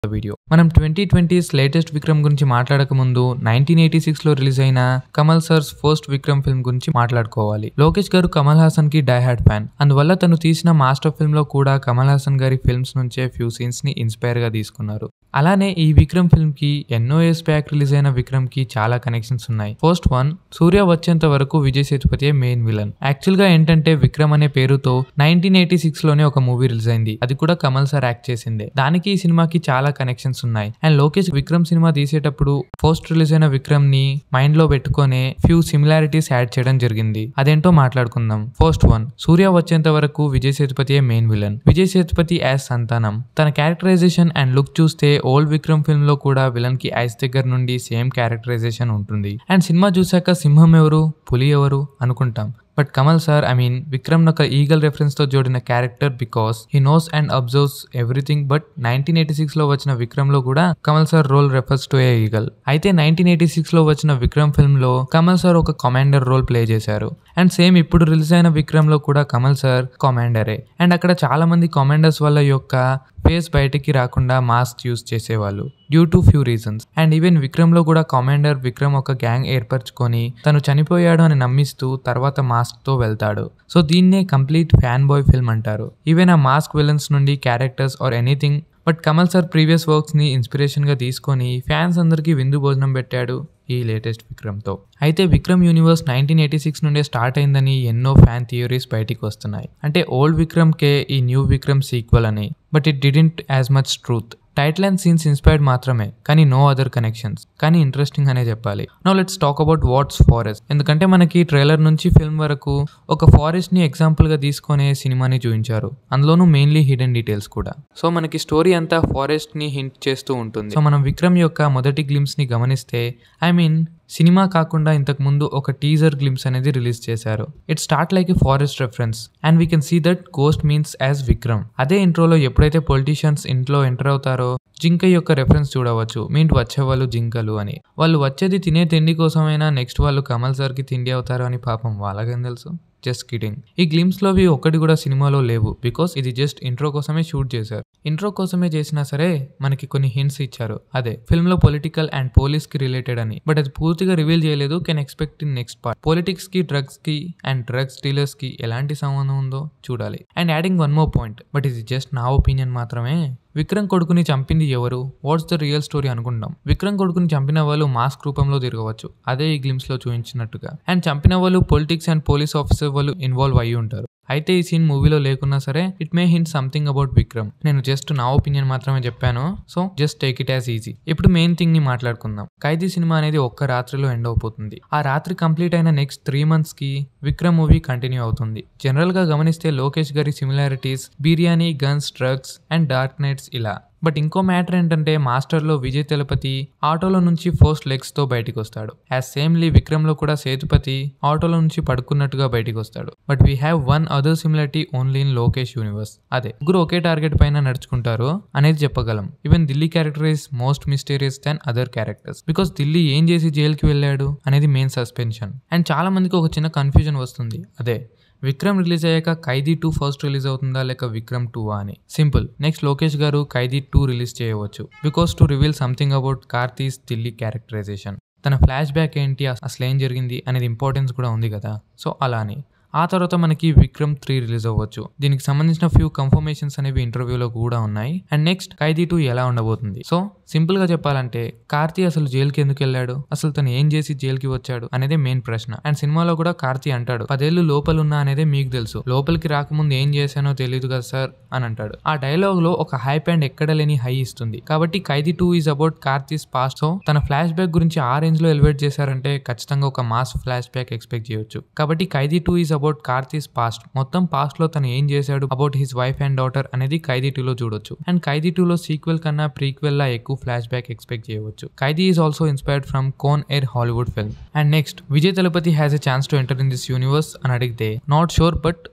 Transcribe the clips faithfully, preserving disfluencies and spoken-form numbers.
Video మనం twenty twenties latest Vikram గురించి మాట్లాడక ముందు నైన్టీన్ ఎయిటీ సిక్స్ లో రిలీజ్ అయిన Kamal sir's first Vikram film గురించి మాట్లాడుకోవాలి. లోకేష్ గారు కమల్ హాసన్ కి డై హార్డ్ ఫ్యాన్. అందువల్ల తను తీసిన మాస్టర్ ఫిల్మ్ లో కూడా కమల్ హాసన్ గారి ఫిల్మ్స్ నుంచే ఫ్యూ సీన్స్ ని ఇన్స్పైర్ గా తీసుకున్నారు. అలానే ఈ విక్రమ్ ఫిల్మ్ కి ఎన్నో ఇయర్స్ బ్యాక్ రిలీజ్ అయిన విక్రమ్ కి చాలా కనెక్షన్స్ ఉన్నాయి. ఫస్ట్ వన్, సూర్య వచ్చేంత వరకు Vijay Sethupathi main villain. Actual గా ఏంటంటే విక్రమ్ అనే పేరుతో నైన్టీన్ ఎయిటీ సిక్స్ లోనే ఒక మూవీ రిలీజ్ అయింది. అది కూడా కమల్ సార్ యాక్ట్ చేసిందే. దానికి ఈ సినిమాకి చాలా కనెక్షన్స్ ఉన్నాయి. అండ్ లోకేష్ విక్రమ్ సినిమా తీసేటప్పుడు ఫస్ట్ రిలీజ్ అయిన విక్రమ్ ని మైండ్ లో పెట్టుకునే ఫ్యూ సిమిలారిటీస్ యాడ్ చేయడం జరిగింది. అదేంటో మాట్లాడుకుందాం. ఫస్ట్ వన్, సూర్య వచ్చేంత వరకు Vijay Sethupathi main villain. Vijay Sethupathi as Santhanam. తన క్యారెక్టరైజేషన్ అండ్ లుక్ చూస్తే ఓల్డ్ విక్రమ్ ఫిల్మ్ లో కూడా విలన్ కి ఐస్ దగ్గర నుండి సేమ్ క్యారెక్టరైజేషన్ ఉంటుంది. అండ్ సినిమా చూసాక సింహం ఎవరు, పులి ఎవరు అనుకుంటాం. But Kamal sir I mean Vikram ఒక ఈగల్ రెఫరెన్స్ తో జోడిన character because he knows and observes everything. But nineteen eighty six లో వచ్చిన విక్రమ్ లో కూడా Kamal sir role refers to A eagle. అయితే నైన్టీన్ ఎయిటీ సిక్స్ లో వచ్చిన విక్రమ్ ఫిల్మ్ లో కమల్ సార్ ఒక కమాండర్ రోల్ ప్లే చేశారు. అండ్ సేమ్ ఇప్పుడు రిలీజ్ అయిన విక్రమ్ లో కూడా కమల్ సార్ కమాండరే. అండ్ అక్కడ చాలా మంది కమాండర్స్ వల్ల యొక్క ఫేస్ బయటికి రాకుండా మాస్క్ యూజ్ చేసేవాళ్ళు due to few reasons. And even Vikram లో కూడా కమాండర్ విక్రమ్ ఒక గ్యాంగ్ ఏర్పరచుకొని తను చనిపోయాడు అని నమ్మిస్తూ తర్వాత మాస్క్ తో వెళ్తాడు. సో దీన్నే కంప్లీట్ ఫ్యాన్ బాయ్ ఫిల్మ్ అంటారు. ఈవెన్ ఆ మాస్క్ విలన్స్ నుండి characters or anything. But Kamal sir previous works ని ఇన్స్పిరేషన్ గా తీసుకొని ఫ్యాన్స్ అందరికీ విందు భోజనం పెట్టాడు ఈ లేటెస్ట్ విక్రమ్ తో. అయితే Vikram universe nineteen eighty six నుండే స్టార్ట్ అయిందని ఎన్నో ఫ్యాన్ థియరీస్ బయటికి వస్తున్నాయి. అంటే ఓల్డ్ విక్రమ్ కే ఈ న్యూ విక్రమ్ సీక్వెల్ అని. But it didn't as much truth. Title and scenes inspired మాత్రమే, కానీ నో అదర్ కనెక్షన్స్. కానీ ఇంట్రెస్టింగ్ అనే చెప్పాలి. Now let's talk about what's forest. ఎందుకంటే మనకి ట్రైలర్ నుంచి ఫిల్మ్ వరకు ఒక ఫారెస్ట్ ని ఎగ్జాంపుల్ గా తీసుకునే సినిమాని చూపించారు. అందులోనూ మెయిన్లీ హిడెన్ డీటెయిల్స్ కూడా. సో మనకి స్టోరీ అంతా ఫారెస్ట్ ని హింట్ చేస్తూ ఉంటుంది. సో మనం విక్రమ్ యొక్క మొదటి గ్లిమ్స్ ని గమనిస్తే ఐ మీన్ సినిమా కాకుండా ఇంతకు ముందు ఒక టీజర్ గ్లిమ్స్ అనేది రిలీజ్ చేశారు. It start like a forest reference and we can see that ghost means as Vikram. అదే ఇంట్రోలో ఎప్పుడైతే పొలిటీషియన్స్ ఇంట్లో ఎంటర్ అవుతారో జింక యొక్క రెఫరెన్స్ చూడవచ్చు. మీంట్ వచ్చేవాళ్ళు జింకలు అని. వాళ్ళు వచ్చేది తినే తిండి కోసమైనా నెక్స్ట్ వాళ్ళు కమల్ సార్ కి తిండి అవుతారు అని పాపం వాళ్ళకేం తెలుసు. Just kidding. ఈ గ్లిమ్స్ లోవి ఒక్కటి కూడా సినిమాలో లేవు బికాస్ ఇది జస్ట్ ఇంట్రో కోసమే షూట్ చేశారు. ఇంట్రో కోసమే చేసినా సరే మనకి కొన్ని హింట్స్ ఇచ్చారు. అదే ఫిల్మ్ లో పొలిటికల్ అండ్ పోలీస్ కి రిలేటెడ్ అని. బట్ అది పూర్తిగా రివీల్ చేయలేదు. Can expect in next part. Politics కి, డ్రగ్స్ కి అండ్ డ్రగ్స్ డీలర్స్ కి ఎలాంటి సంబంధం ఉందో చూడాలి. And adding one more point, but ఇది జస్ట్ నా ఒపీనియన్ మాత్రమే. విక్రమ్ కొడుకుని చంపింది ఎవరు, వాట్స్ ద రియల్ స్టోరీ అనుకుంటాం. విక్రమ్ కొడుకుని చంపిన వాళ్ళు మాస్క్ రూపంలో తిరగవచ్చు, అదే ఈ గ్లిమ్స్ లో చూపించినట్టుగా. అండ్ చంపిన వాళ్ళు పొలిటిక్స్ అండ్ పోలీస్ ఆఫీసర్ వాళ్ళు ఇన్వాల్వ్ అయ్యి ఉంటారు. అయితే ఈ సీన్ మూవీలో లేకున్నా సరే it may hint something about Vikram. నేను జస్ట్ నా ఒపీనియన్ మాత్రమే చెప్పాను. So just take it as easy. ఇప్పుడు మెయిన్ థింగ్ ని మాట్లాడుకుందాం. ఖైదీ సినిమా అనేది ఒక్క రాత్రిలో ఎండ్ అయిపోతుంది. ఆ రాత్రి కంప్లీట్ అయిన నెక్స్ట్ త్రీ మంత్స్ కి విక్రమ్ మూవీ కంటిన్యూ అవుతుంది. జనరల్ గా గమనిస్తే లోకేష్ గారి similarities biryani, guns, drugs and dark nights ఇలా. బట్ ఇంకో మ్యాటర్ ఏంటంటే మాస్టర్ లో విజయ్ తెలపతి ఆటోలో నుంచి ఫస్ట్ లెగ్స్ తో బయటికి వస్తాడు. యాజ్ సేమ్లీ విక్రమ్ లో కూడా సేతుపతి ఆటోలో నుంచి పడుకున్నట్టుగా బయటికి వస్తాడు. But we have one other similarity only in Lokesh universe. అదే ముగ్గురు ఒకే టార్గెట్ పైన నడుచుకుంటారు అనేది చెప్పగలం. Even Dilli character is most mysterious than other characters because Dilli ఏం చేసి జైలుకి వెళ్ళాడు అనేది మెయిన్ సస్పెన్షన్. అండ్ చాలా మందికి ఒక చిన్న కన్ఫ్యూజన్ వస్తుంది. అదే విక్రమ్ రిలీజ్ అయ్యాక ఖైదీ టూ ఫస్ట్ రిలీజ్ అవుతుందా లేక విక్రమ్ టూ అని. సింపుల్. నెక్స్ట్ లోకేష్ గారు ఖైదీ టూ రిలీజ్ చేయవచ్చు because to reveal something about Karthi's Dilli characterization. తన ఫ్లాష్ బ్యాక్ ఏంటి, అసలు ఏం జరిగింది అనేది ఇంపార్టెన్స్ కూడా ఉంది కదా. సో అలా అని ఆ తర్వాత మనకి విక్రమ్ త్రీ రిలీజ్ అవ్వచ్చు. దీనికి సంబంధించిన ఫ్యూ కన్ఫర్మేషన్స్ అనేవి ఇంటర్వ్యూలో కూడా ఉన్నాయి. అండ్ నెక్స్ట్ ఖైదీ టూ ఎలా ఉండబోతుంది. సో సింపుల్ గా చెప్పాలంటే కార్తీ అసలు జైలుకి ఎందుకు వెళ్ళాడు, అసలు తను ఏం చేసి జైలుకి వచ్చాడు అనేది మెయిన్ ప్రశ్న. అండ్ సినిమాలో కూడా కార్తీ అంటాడు పదేళ్లు లోపల ఉన్నా అనేది మీకు తెలుసు, లోపలికి రాకముందు ఏం చేశానో తెలియదు కదా సార్ అని అంటాడు. ఆ డైలాగ్ లో ఒక హైప్ అండ్ ఎక్కడ లేని హై ఇస్తుంది. కాబట్టి Kaithi two is about Karthi's past. So తన ఫ్లాష్ బ్యాక్ గురించి ఆ రేంజ్ లో ఎలివేట్ చేశారంటే ఖచ్చితంగా ఒక మాస్ ఫ్లాష్ బ్యాక్ ఎక్స్పెక్ట్ చేయొచ్చు. కాబట్టి Kaithi two is about Karthi's past. మొత్తం పాస్ట్ లో తను ఏం చేశాడు, about his wife and daughter అనేది ఖైదీ టూ లో చూడొచ్చు. అండ్ ఖైదీ టూ లో సీక్వెల్ కన్నా ప్రీక్వెల్ లా ఎక్కువ ఫ్లాష్ బ్యాక్ ఎక్స్పెక్ట్ చేయవచ్చు. Kaithi is also inspired from con air Hollywood film. And next Vijay Thalapathy has a chance to enter in this universe అని అడిగితే not sure, but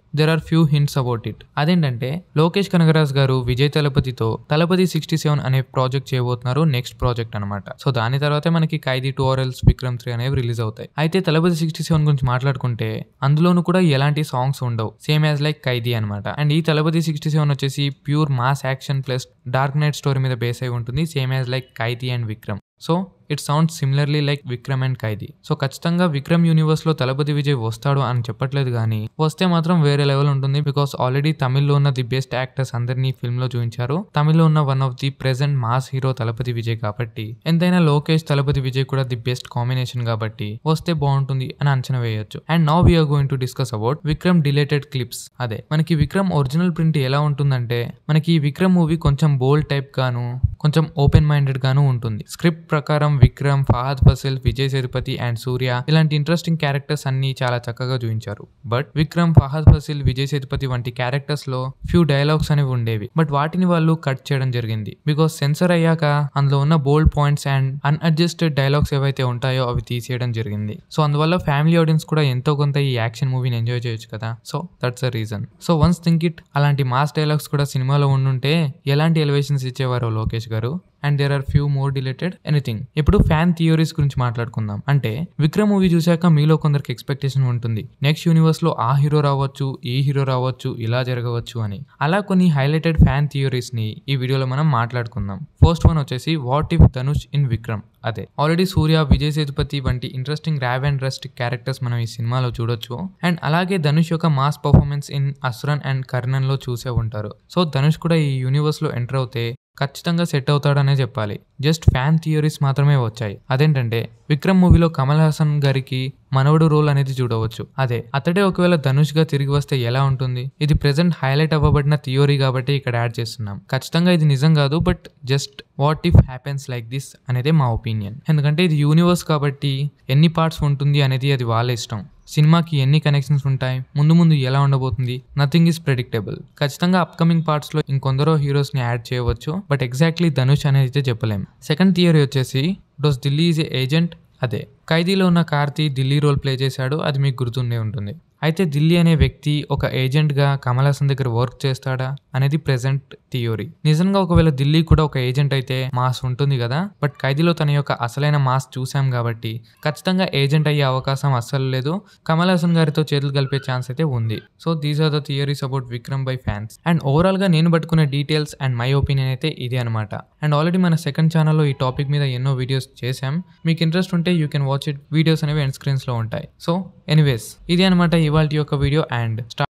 there are few hints about it. అదేంటంటే లోకేష్ కనగరాజ్ గారు విజయ్ తలపతితో Thalapathy sixty seven అనే project చేయబోతున్నారు, next project అనమాట. So దాని తర్వాతే మనకి Kaithi two or else Vikram three అనేవి రిలీజ్ అవుతాయి. అయితే తలపతి సిక్స్టీ సెవెన్ గురించి మాట్లాడుకుంటే అందులోనూ కూడా ఎలాంటి సాంగ్స్ ఉండవు, సేమ్ యాజ్ లైక్ ఖైదీ అనమాట. అండ్ ఈ తలపతి సిక్స్టీ సెవెన్ వచ్చేసి pure mass action plus dark night story మీద బేస్ అయి ఉంటుంది, same as like Kaithi and Vikram. So it sounds similarly like Vikram and Kaithi. So ఖచ్చితంగా విక్రమ్ యూనివర్స్ లో తలపతి విజయ్ వస్తాడు అని చెప్పట్లేదు, కానీ వస్తే మాత్రం వేరే లెవెల్ ఉంటుంది. బికాస్ ఆల్రెడీ తమిళ్లో ఉన్న ది బెస్ట్ యాక్టర్స్ అందరినీ ఫిల్మ్ లో చూపించారు. తమిళ్లో ఉన్న one of the present mass hero Thalapathy Vijay కాబట్టి ఎంతైనా లోకేష్ తలపతి విజయ్ కూడా ది బెస్ట్ కాంబినేషన్ కాబట్టి వస్తే బాగుంటుంది అని అంచనా వేయొచ్చు. And now we're going to discuss about Vikram deleted clips. అదే మనకి విక్రమ్ ఒరిజినల్ ప్రింట్ ఎలా ఉంటుందంటే మనకి ఈ విక్రమ్ మూవీ కొంచెం బోల్డ్ టైప్ గాను కొంచెం ఓపెన్ మైండెడ్ గాను ఉంటుంది. స్క్రిప్ట్ ప్రకారం విక్రమ్, ఫహద్ ఫసిల్, విజయ్ సేతుపతి అండ్ సూర్య ఇలాంటి ఇంట్రెస్టింగ్ క్యారెక్టర్స్ అన్ని చాలా చక్కగా చూపించారు. బట్ విక్రమ్, ఫహద్ ఫసిల్, విజయ్ సేతుపతి వంటి క్యారెక్టర్స్ లో ఫ్యూ డైలాగ్స్ అనేవి ఉండేవి, బట్ వాటిని వాళ్ళు కట్ చేయడం జరిగింది. బికాస్ సెన్సర్ అయ్యాక అందులో ఉన్న bold points and unadjusted dialogues ఏవైతే ఉంటాయో అవి తీసేయడం జరిగింది. సో అందువల్ల ఫ్యామిలీ ఆడియన్స్ కూడా ఎంతో కొంత ఈ యాక్షన్ మూవీని ఎంజాయ్ చేయొచ్చు కదా. So that's the reason. So once think it, అలాంటి మాస్ డైలాగ్స్ కూడా సినిమాలో ఉండుంటే ఎలాంటి ఎలివేషన్స్ ఇచ్చేవారో లోకేష్ గారు. And there are few more deleted anything. ఇప్పుడు ఫ్యాన్ థియరీస్ గురించి మాట్లాడుకుందాం. అంటే విక్రమ్ మూవీ చూశాక మీలో కొందరికి ఎక్స్పెక్టేషన్ ఉంటుంది, నెక్స్ట్ యూనివర్స్ లో ఆ హీరో రావచ్చు, ఈ హీరో రావచ్చు, ఇలా జరగవచ్చు అని. అలా కొన్ని హైలైటెడ్ ఫ్యాన్ థియరీస్ ని ఈ వీడియోలో మనం మాట్లాడుకుందాం. ఫస్ట్ వన్ వచ్చేసి what if Dhanush in Vikram. అదే ఆల్రెడీ సూర్య, విజయ్ సేతుపతి వంటి interesting raw and rustic characters మనం ఈ సినిమాలో చూడొచ్చు. అండ్ అలాగే ధనుష్ యొక్క mass performance in Asuran and Karnan లో చూసే ఉంటారు. సో ధనుష్ కూడా ఈ యూనివర్స్ లో ఎంటర్ అవుతే ఖచ్చితంగా సెట్ అవుతాడనే చెప్పాలి. జస్ట్ ఫ్యాన్ థియరీస్ మాత్రమే వచ్చాయి. అదేంటంటే విక్రమ్ మూవీలో కమల్ హాసన్ గారికి మనవడు రోల్ అనేది చూడవచ్చు. అదే అతడే ఒకవేళ ధనుష్ గా తిరిగి వస్తే ఎలా ఉంటుంది? ఇది ప్రెసెంట్ హైలైట్ అవ్వబడిన థియరీ కాబట్టి ఇక్కడ యాడ్ చేస్తున్నాం. ఖచ్చితంగా ఇది నిజం కాదు, but just what if happens like this అనేది మా ఒపీనియన్. ఎందుకంటే ఇది యూనివర్స్ కాబట్టి ఎన్ని పార్ట్స్ ఉంటుంది అనేది అది వాళ్ళ ఇష్టం. సినిమాకి ఎన్ని కనెక్షన్స్ ఉంటాయి, ముందు ముందు ఎలా ఉండబోతుంది, నథింగ్ ఈస్ ప్రెడిక్టబుల్. ఖచ్చితంగా అప్కమింగ్ పార్ట్స్ లో ఇంకొందరో హీరోస్ ని యాడ్ చేయవచ్చు, బట్ ఎగ్జాక్ట్లీ ధనుష్ అనేది అయితే చెప్పలేం. సెకండ్ థియరీ వచ్చేసి does Dilli is a agent. అదే ఖైదీలో ఉన్న కార్తీ ఢిల్లీ రోల్ ప్లే చేశాడు, అది మీకు గుర్తుండే ఉంటుంది. అయితే ఢిల్లీ అనే వ్యక్తి ఒక ఏజెంట్ గా కమల్ హాసన్ దగ్గర వర్క్ చేస్తాడా అనేది ప్రెసెంట్ థియరీ. నిజంగా ఒకవేళ ఢిల్లీ కూడా ఒక ఏజెంట్ అయితే మాస్ ఉంటుంది కదా, బట్ ఖైదీలో తన యొక్క అసలైన మాస్ చూసాం కాబట్టి ఖచ్చితంగా ఏజెంట్ అయ్యే అవకాశం అస్సలు లేదు. కమల్ హాసన్ గారితో చేతులు కలిపే ఛాన్స్ అయితే ఉంది. So these are the theories about Vikram by fans. And overall గా నేను పట్టుకునే డీటెయిల్స్ అండ్ మై ఒపీనియన్ అయితే ఇదే అనమాట. అండ్ ఆల్రెడీ మన సెకండ్ ఛానల్లో ఈ టాపిక్ మీద ఎన్నో వీడియోస్ చేశాం. మీకు ఇంట్రెస్ట్ ఉంటే you can watch it. Videos అనేవి ఎండ్ స్క్రీన్స్ లో ఉంటాయి. సో ఎనీవేస్ ఇది అనమాట ఇవాల్టి యొక్క వీడియో. అండ్